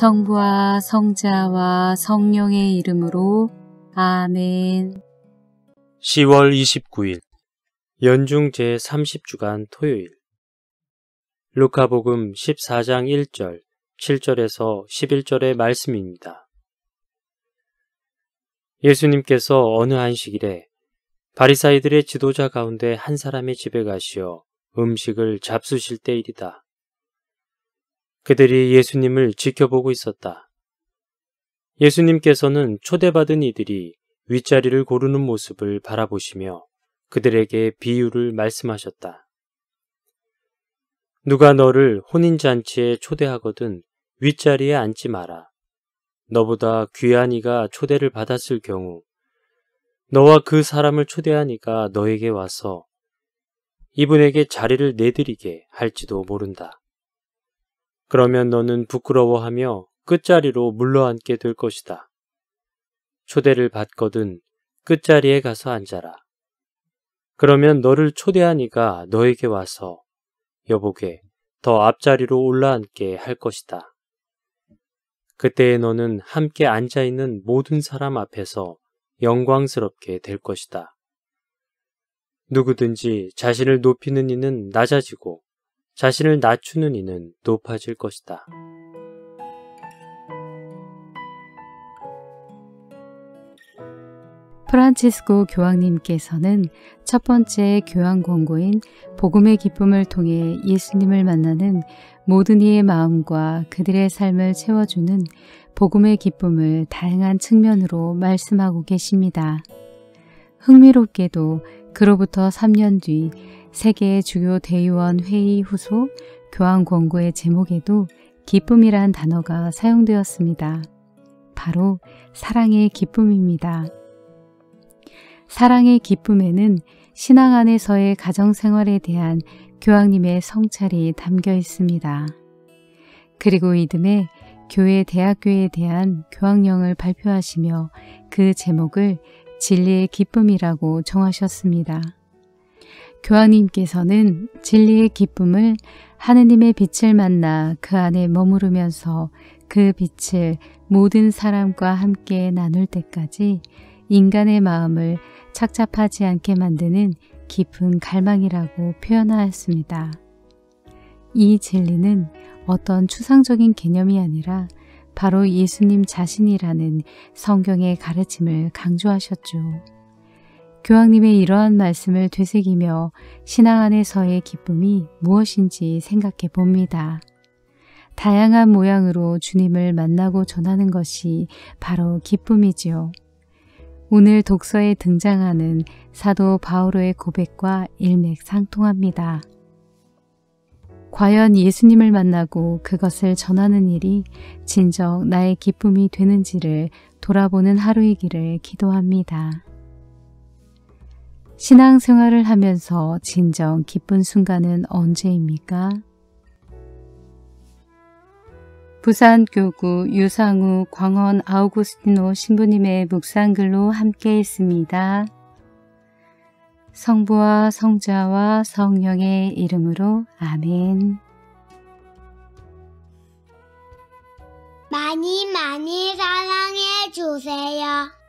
성부와 성자와 성령의 이름으로 아멘. 10월 29일 연중 제30주간 토요일 루카복음 14장 1절, 7절에서 11절의 말씀입니다. 예수님께서 어느 안식일에 바리사이들의 지도자 가운데 한 사람의 집에 가시어 음식을 잡수실 때일이다. 그들이 예수님을 지켜보고 있었다. 예수님께서는 초대받은 이들이 윗자리를 고르는 모습을 바라보시며 그들에게 비유를 말씀하셨다. 누가 너를 혼인잔치에 초대하거든 윗자리에 앉지 마라. 너보다 귀한 이가 초대를 받았을 경우 너와 그 사람을 초대한 이가 너에게 와서 이분에게 자리를 내드리게 할지도 모른다. 그러면 너는 부끄러워하며 끝자리로 물러앉게 될 것이다. 초대를 받거든 끝자리에 가서 앉아라. 그러면 너를 초대한 이가 너에게 와서 여보게 더 앞자리로 올라앉게 할 것이다. 그때에 너는 함께 앉아있는 모든 사람 앞에서 영광스럽게 될 것이다. 누구든지 자신을 높이는 이는 낮아지고 자신을 낮추는 이는 높아질 것이다. 프란치스코 교황님께서는 첫 번째 교황 권고인 복음의 기쁨을 통해 예수님을 만나는 모든 이의 마음과 그들의 삶을 채워주는 복음의 기쁨을 다양한 측면으로 말씀하고 계십니다. 흥미롭게도 그로부터 3년 뒤 세계 주요 대의원 회의 후속 교황 권고의 제목에도 기쁨이란 단어가 사용되었습니다. 바로 사랑의 기쁨입니다. 사랑의 기쁨에는 신앙 안에서의 가정생활에 대한 교황님의 성찰이 담겨 있습니다. 그리고 이듬해 교회 대학교에 대한 교황령을 발표하시며 그 제목을 진리의 기쁨이라고 정하셨습니다. 교황님께서는 진리의 기쁨을 하느님의 빛을 만나 그 안에 머무르면서 그 빛을 모든 사람과 함께 나눌 때까지 인간의 마음을 착잡하지 않게 만드는 깊은 갈망이라고 표현하였습니다. 이 진리는 어떤 추상적인 개념이 아니라 바로 예수님 자신이라는 성경의 가르침을 강조하셨죠. 교황님의 이러한 말씀을 되새기며 신앙 안에서의 기쁨이 무엇인지 생각해 봅니다. 다양한 모양으로 주님을 만나고 전하는 것이 바로 기쁨이지요. 오늘 독서에 등장하는 사도 바오로의 고백과 일맥상통합니다. 과연 예수님을 만나고 그것을 전하는 일이 진정 나의 기쁨이 되는지를 돌아보는 하루이기를 기도합니다. 신앙생활을 하면서 진정 기쁜 순간은 언제입니까? 부산교구 유상우 광원 아우구스티노 신부님의 묵상글로 함께 했습니다. 성부와 성자와 성령의 이름으로 아멘. 많이 사랑해 주세요.